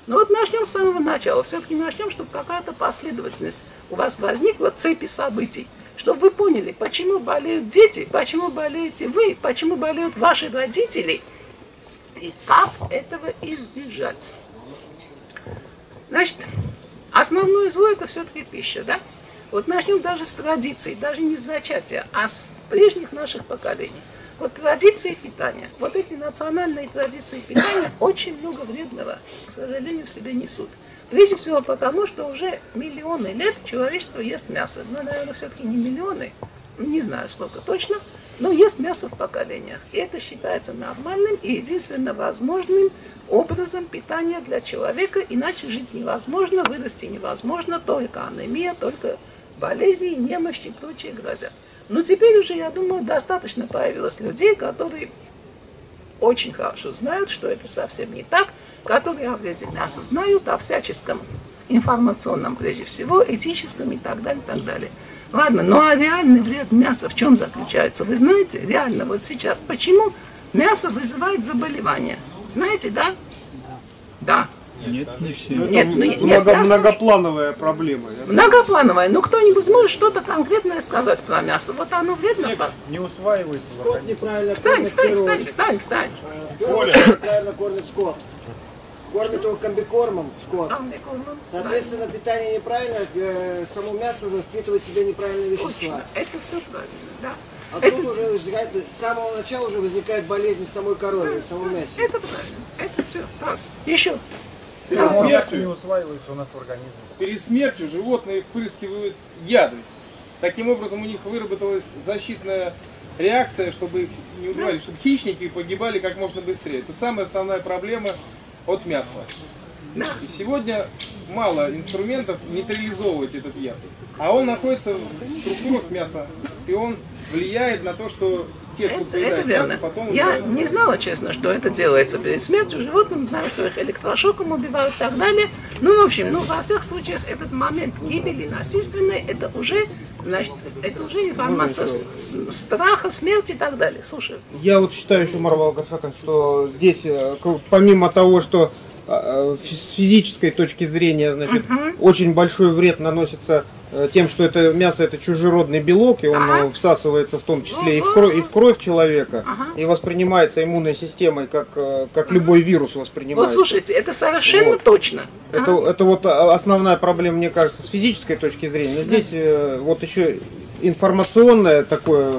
Но вот начнем с самого начала. Все-таки начнем, чтобы какая-то последовательность у вас возникла, цепи событий. Чтобы вы поняли, почему болеют дети, почему болеете вы, почему болеют ваши родители, и как этого избежать. Значит, основное зло это все-таки пища, да? Вот начнем даже с традиций, даже не с зачатия, а с прежних наших поколений. Вот традиции питания, вот эти национальные традиции питания очень много вредного, к сожалению, в себе несут. Прежде всего потому, что уже миллионы лет человечество ест мясо. Ну, наверное, все-таки не миллионы, не знаю сколько точно, но ест мясо в поколениях. И это считается нормальным и единственно возможным образом питания для человека, иначе жить невозможно, вырасти невозможно, только анемия, только болезни, немощи и прочие грозят. Но теперь уже, я думаю, достаточно появилось людей, которые очень хорошо знают, что это совсем не так, которые о вреде мяса знают, о всяческом информационном, прежде всего, этическом и так далее, и так далее. Ладно, ну а реальный вред мяса в чем заключается? Вы знаете, реально, вот сейчас, почему мясо вызывает заболевания? Знаете, да? Да. Нет, не все. Нет, Многоплановая проблема. Многоплановая. Ну кто-нибудь может что-то конкретное сказать про мясо? Вот оно вредно? Не усваивается. Скот неправильно Встань. Скот неправильно кормит скот. Кормит его комбикормом скот. Соответственно, питание неправильно, само мясо уже впитывает в себя неправильные вещества. Точно. Это все правильно, да. А тут уже возникает, с самого начала уже возникает болезнь в самой корове, в самом мясе. Это правильно. Это все. Раз. Еще. Мясо не усваивается у нас в организме. Перед смертью животные впрыскивают яды. Таким образом у них выработалась защитная реакция, чтобы их не убивали, чтобы хищники погибали как можно быстрее. Это самая основная проблема от мяса. И сегодня мало инструментов нейтрализовывать этот яд. А он находится в структурах мяса. И он влияет на то, что те, кто поедает мясо, потом Я умирают. не знала, честно, что это делается перед смертью животных, знаю, что их электрошоком убивают и так далее. Ну, в общем, во всех случаях этот момент гибели насильственной, это уже, значит, это уже информация страха, смерти и так далее. Слушай. Я вот считаю еще, Марвал Гаршакан, что здесь, помимо того, что с физической точки зрения, значит, очень большой вред наносится тем, что это мясо это чужеродный белок, и он всасывается в том числе и в кровь человека, и воспринимается иммунной системой, как любой вирус воспринимается. Вот слушайте, это совершенно точно. Это вот основная проблема, мне кажется, с физической точки зрения. Но здесь вот еще информационная такое,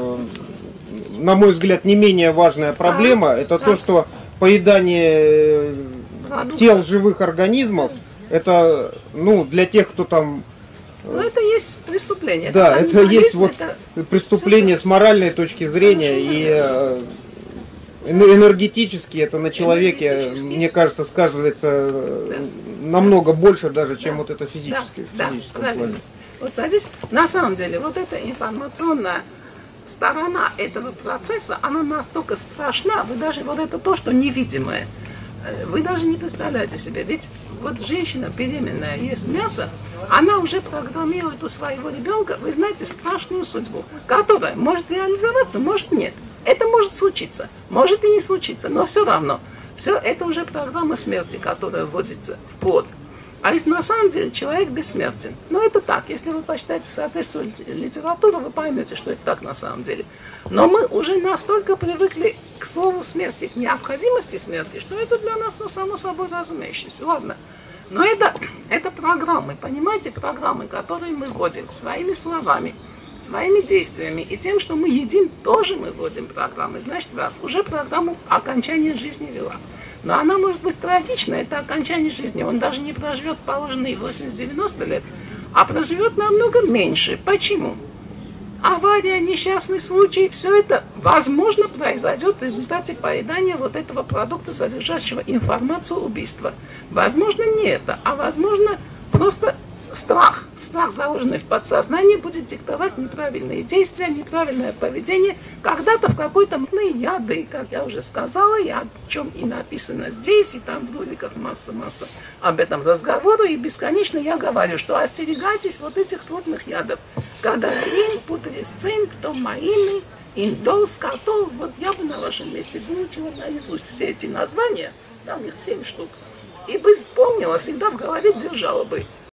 на мой взгляд, не менее важная проблема, это то, что поедание тел живых организмов, это, ну, для тех, кто там... Ну, это есть преступление. Да, это есть вот преступление с моральной точки зрения, и энергетически это на человеке, мне кажется, сказывается намного больше даже, чем вот это физическое. Вот садись, на самом деле, вот эта информационная сторона этого процесса, она настолько страшна, вы даже вот это то, что невидимое, вы даже не представляете себе, ведь вот женщина беременная ест мясо, она уже программирует у своего ребенка, вы знаете, страшную судьбу, которая может реализоваться, может нет. Это может случиться, может и не случиться, но все равно. Все это уже программа смерти, которая вводится в плод. А если на самом деле человек бессмертен, ну это так, если вы почитаете соответствующую литературу, вы поймете, что это так на самом деле. Но мы уже настолько привыкли к слову смерти, к необходимости смерти, что это для нас, ну, само собой разумеющееся. Ладно. Но это программы, понимаете, программы, которые мы вводим своими словами, своими действиями. И тем, что мы едим, тоже мы вводим программы. Значит, раз уже программу окончания жизни вела. Но она может быть трагична, это окончание жизни. Он даже не проживет положенные 80-90 лет, а проживет намного меньше. Почему? Авария, несчастный случай, все это, возможно, произойдет в результате поедания вот этого продукта, содержащего информацию убийства. Возможно, не это, а возможно, просто страх, заложенный в подсознании, будет диктовать неправильные действия, неправильное поведение. Когда-то в какой-то яды, как я уже сказала, и о чем и написано здесь, и там в роликах масса об этом разговора, и бесконечно я говорю, что остерегайтесь вот этих трудных ядов. Кадарин, путрисцин, птомаины, индол, скатол. Вот я бы на вашем месте выучила наизусть все эти названия, там их 7 штук. И бы вспомнил, помнила, всегда в голове держала бы.